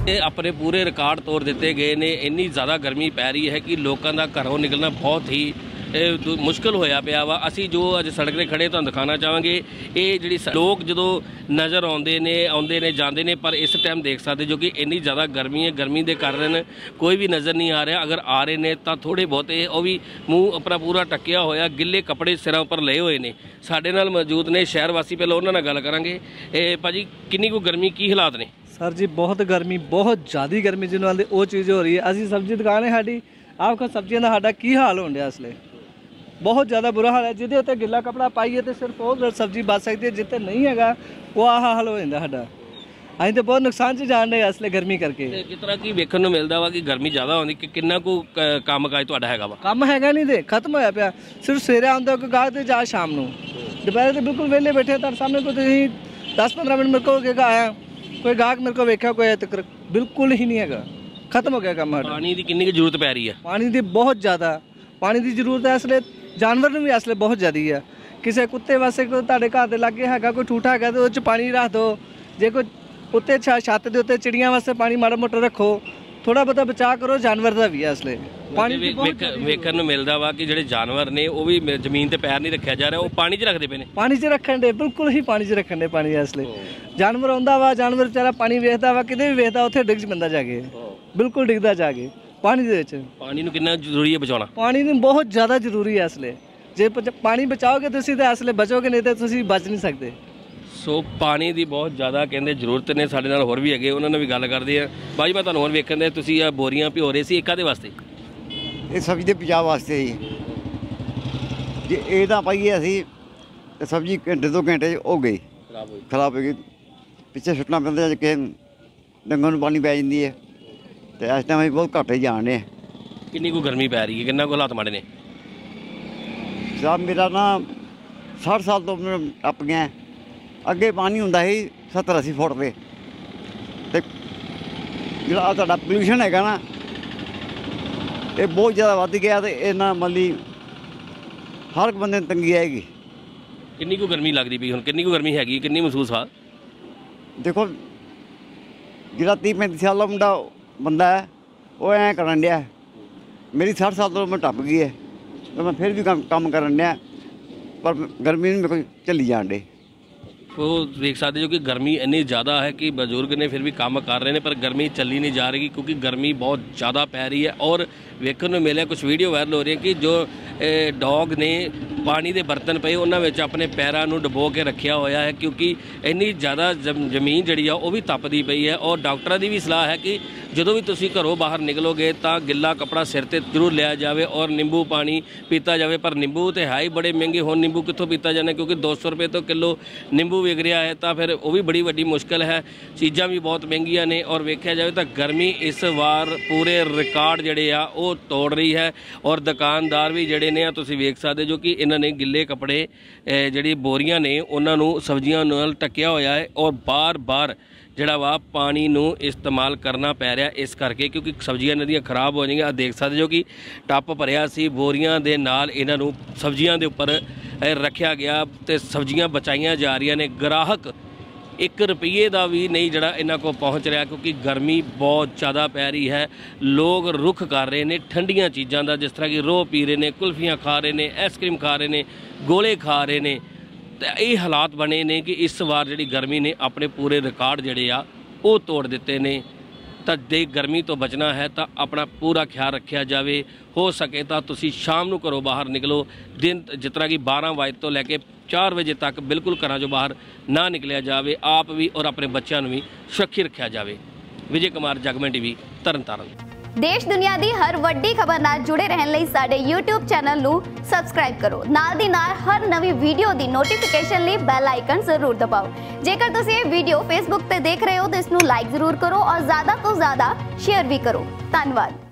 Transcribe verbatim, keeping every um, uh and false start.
अपने पूरे रिकॉर्ड तोड़ दिते गए ने। इन्नी ज़्यादा गर्मी पै रही है कि लोगों का घरों निकलना बहुत ही मुश्किल होया पिया वा। असी जो अज सड़क पर खड़े तुहानूं दिखाना चाहांगे ये जिहड़ी लोग जो नज़र आउंदे ने आउंदे ने जांदे ने, पर इस टाइम देख सकते जो कि इन्नी ज़्यादा गर्मी है, गर्मी के कारण कोई भी नज़र नहीं आ रहा। अगर आ रहे ने तो थोड़े बहुते वो भी मूँह अपना पूरा टक्या होया, गिले कपड़े सिरों पर लए हुए ने। साडे नाल मौजूद ने शहर वासी, पहले उन्हां नाल गल करांगे। भाजी किन्नी को गर्मी की हालात ने? सर जी बहुत गर्मी, बहुत ज़्यादा गर्मी जिन्होंने आते वो चीज़ हो रही है। असी सब्जी दुकान है साड़ी, आपको सब्जियों का साडा की हाल होने इसलिए बहुत ज़्यादा बुरा हाल है। जिदे उत्ते गिला कपड़ा पाइए तो सिर्फ वो सब्जी बच सकती है, जिते नहीं है वो आह हाल हो जाता साडा। अं तो बहुत नुकसान च जान रहे इसलिए गर्मी करके। जिस तरह की वेखण नूं मिलदा वा कि गर्मी ज़्यादा होंदी, कि किन्ना को काम काज तुहाडा हैगा वा? काम हैगा नहीं दे खत्म होया पिया। सिर्फ सवेरे आंदा कोई गाहक ते जा शाम नूं, दोपहर तो बिल्कुल वेले बैठे। तर सामने को दस पंद्रह मिनट मेरे को के आया कोई गाहक मेरे को वेख्या कोई तक बिल्कुल ही नहीं है, खत्म हो गया काम। पानी की कितनी जरूरत पै रही है? पानी की बहुत ज़्यादा पानी की जरूरत है इसलिए, जानवर भी इसलिए बहुत ज़्यादा है। किसी कुत्ते वास्ते कोई तुहाडे घर के लागे है कोई ठूठा है तो उस पानी रख दो, जे कोई उत्ते छत के उत्ते चिड़ियां वास्ते पानी माड़ा मोटा रखो, थोड़ा बहुत बचा करो जानवर का भी है। इसलिए पानी वेखण नूं मिलदा वा कि जिहड़े जानवर ने वो भी जमीन ते पैर नहीं रखा जा रहा, वो पानी च रखते पे ने। पानी च रखण दे, बिल्कुल ही पानी च रखण दे पानी। इसलिए जानवर आउंदा वा, जानवर बेचारा पानी वेखदा वा, किते भी वेखदा उत्थे डिग पैंदा जाके, बिल्कुल डिगदा जाके पानी दे विच। पानी नूं कितना जरूरी है बचाउणा? पानी नूं बहुत ज़्यादा जरूरी है। इसलिए जे पानी बचाओगे तुसीं तो इसलिए बचोगे, नहीं तो तुसीं बच नहीं सकते। सो पानी की बहुत ज़्यादा कहते जरूरत ने। साडे नाल होर भी है, उन्होंने भी गल करते हैं। भाई मैं तुहानूं होर वेखण दे तुसीं आ बोरियां भिओ रहे सी, काहदे वास्ते? ये सब्जी के बचाव वास्ते जी। जे ये ना पाइए असी तो सब्जी घंटे दो घंटे हो गई खराब हो गई, पिछे सुटना पैंदा, कि डंगर नूं पानी पै जाती है। तो इस टाइम असीं बहुत घट ही जान रहे। कितनी को गर्मी पै रही है, किन्ना को हालात माड़े ने? साहब मेरा ना साठ साल तो टप गया। अगे पानी हुंदा ही सत्तर अस्सी फुट पे, ते जिहड़ा तुहाडा पोल्यूशन हैगा ना ये बहुत ज़्यादा वध गया। तो इन्ना मतलब हर एक बंदे नूं तंगी आएगी। किन्नी को गर्मी लगदी पई हुण? किन्नी को गर्मी हैगी, किन्नी महसूस आ? देखो जिहड़ा तीह पैंती साल का मुंडा बंदा है वो ऐ करन दिया, मेरी साठ साल तो मैं टप गई है, तो मैं फिर भी काम काम करन दिया, पर गर्मी मेरे को झल्ली जान दे। वो देख सकते हो कि गर्मी इन्नी ज़्यादा है कि बजुर्ग ने फिर भी काम कर रहे हैं, पर गर्मी चली नहीं जा रही क्योंकि गर्मी बहुत ज़्यादा पै रही है। और वेखण नूं मिलिया कुछ वीडियो वायरल हो रही है कि जो डॉग ने पानी के बर्तन पे उन्होंने अपने पैरों को डुबो के रखा होया है, क्योंकि इन्नी ज़्यादा जमीन जी है वह भी तपदी पई है। और डॉक्टरों की भी सलाह है कि जो भी तुसीं घरों बाहर निकलोगे तो गिला कपड़ा सिर ते जरूर लिया जाए और नींबू पानी पीता जाए। पर नींबू तो है ही बड़े महंगे, हुण नींबू कित्थों पीता जाना, क्योंकि दो सौ रुपये तो किलो नींबू विक रहा है, तो फिर वो भी बड़ी वड्डी मुश्किल है। चीज़ां भी बहुत महंगियां ने। और वेख्या जाए तो गर्मी इस बार पूरे रिकॉर्ड जिहड़े आ वो तोड़ रही है। और दुकानदार भी जिहड़े ने तुसीं वेख सकदे जो कि इन्हां ने गिले कपड़े जिहड़ी बोरियां ने उन्हां नूं सब्जियां नाल ढकिया होया है, और बार बार जिहड़ा वा पानी नूं इस्तेमाल करना पै रहा इस करके, क्योंकि सब्जियां इन्हां दियां खराब हो जाएंगियां। देख सकते जो कि टप भरिया सी बोरियां दे नाल इन्हां नूं सब्जियां दे उपर रखिया गया, तो सब्जियां बचाईयां जा रही ने। ग्राहक एक रुपये का भी नहीं जड़ा इन्हां को पहुँच रहा, क्योंकि गर्मी बहुत ज़्यादा पै रही है। लोग रुख कर रहे हैं ठंडिया चीज़ों का, जिस तरह की रोह पी रहे हैं, कुल्फियाँ खा रहे हैं, आइसक्रीम खा रहे हैं, गोले खा रहे हैं। तो ये हालात बने ने कि इस बार जी गर्मी ने अपने पूरे रिकॉर्ड जोड़े आ वो तोड़ दिते ने। तो जे गर्मी तो बचना है तो अपना पूरा ख्याल रखा जाए। हो सके तो तुसी शाम को घरों बाहर निकलो, दिन जिस तरह की बारह बजे तो लैके चार बजे तक बिल्कुल घरों जो बाहर ना निकलिया जाए। आप भी और अपने बच्चों भी सुरक्षित रखा जाए। विजय कुमार जगमन टीवी तरन तारण। देश दुनिया की हर वड्डी खबर नाल जुड़े रहने लई साडे यूट्यूब चैनल नू सबसक्राइब करो। नाल दी नाल हर नवी वीडियो दी नोटिफिकेशन लई बेल आइकन जरूर दबाओ। जेकर तुसीं ये वीडियो फेसबुक ते देख रहे हो तो इसनू लाइक जरूर करो और ज़्यादा तो ज़्यादा शेयर भी करो। धन्यवाद।